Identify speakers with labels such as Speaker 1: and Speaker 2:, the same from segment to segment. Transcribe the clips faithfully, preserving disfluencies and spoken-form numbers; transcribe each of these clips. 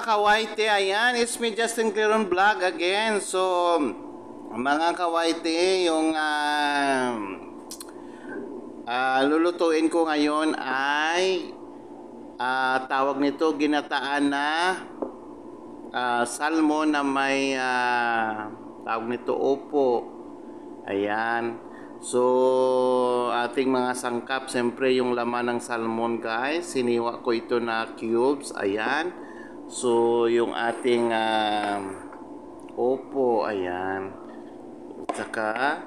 Speaker 1: kawaite, ayan, it's me Justin Cleron Vlog again. So, mga kawaite, yung uh, uh, lulutuin ko ngayon ay uh, tawag nito ginataan na uh, salmon na may uh, tawag nito opo. Ayan. So, ating mga sangkap, siyempre yung laman ng salmon guys, siniwa ko ito na cubes, ayan. So, yung ating uh, opo, ayan. Saka,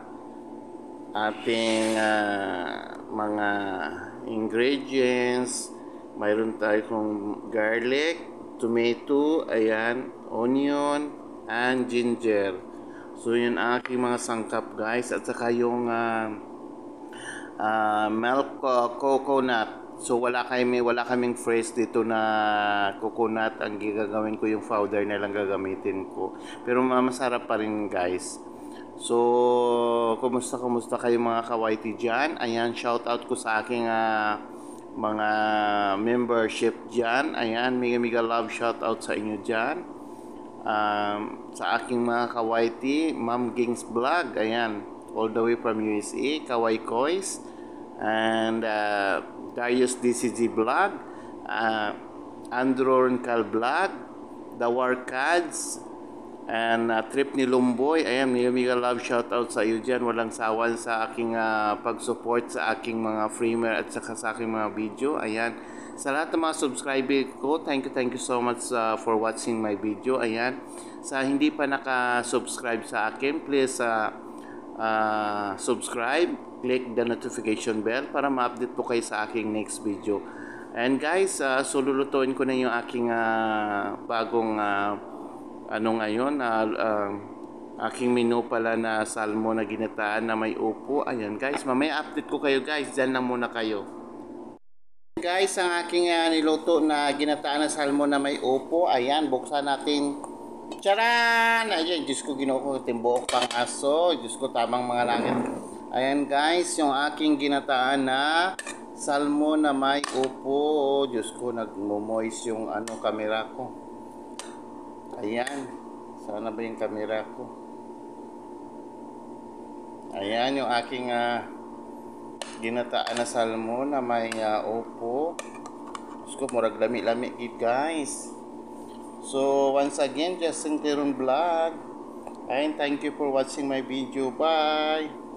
Speaker 1: ating uh, mga ingredients, mayroon tayong garlic, tomato, ayan, onion, and ginger. So, yun aking mga sangkap guys. At saka yung uh, uh, milk uh, coconut. So, wala, kami, wala kaming fresh dito na coconut. Ang gagawin ko yung powder na lang gagamitin ko. Pero masarap pa rin guys. So, kumusta kumusta kayo mga kawaiti dyan? Ayan, shout out ko sa aking uh, mga membership dyan. Ayan, mega mega love shout out sa inyo dyan. Um, sa aking mga kawaiti, Ma'am Gings Vlog, ayan, all the way from U S A, Kawai Kois, and uh, Darius D C G Vlog, uh, Andrew Roncal Vlog, The Warcads, and uh, Trip ni Lumboy. Ayan, mega mega love shout out sa iyo dyan, walang sawan sa aking uh, pag-support sa aking mga framer at saka sa aking mga video. Ayan, sa lahat ng mga subscriber ko, thank you, thank you so much uh, for watching my video. Ayan, sa hindi pa naka-subscribe sa akin, please uh, uh, subscribe, click the notification bell para ma-update po kayo sa aking next video. And guys, uh, so lulutuin ko na yung aking uh, bagong uh, ano ngayon, uh, uh, aking menu pala na salmon na ginataan na may upo. Ayan guys, mamaya update ko kayo guys, dyan lang muna kayo. Guys, ang aking uh, niluto na ginataan na salmon na may upo, ayan, buksan natin. Charan! Ayan, Diyos ko, ginawa ko timbok pang aso. Diyos ko, tamang mga langit. Ayan guys, yung aking ginataan na salmon na may upo. Diyos ko, nagmo-moist yung ano, kamera ko. Ayan, sana ba yung kamera ko? Ayan, yung aking uh, ginataan na salmon na may uh, opo. Diyos ko, murag lami-lami guys. So, once again, Justin Cleron Vlog. And thank you for watching my video. Bye!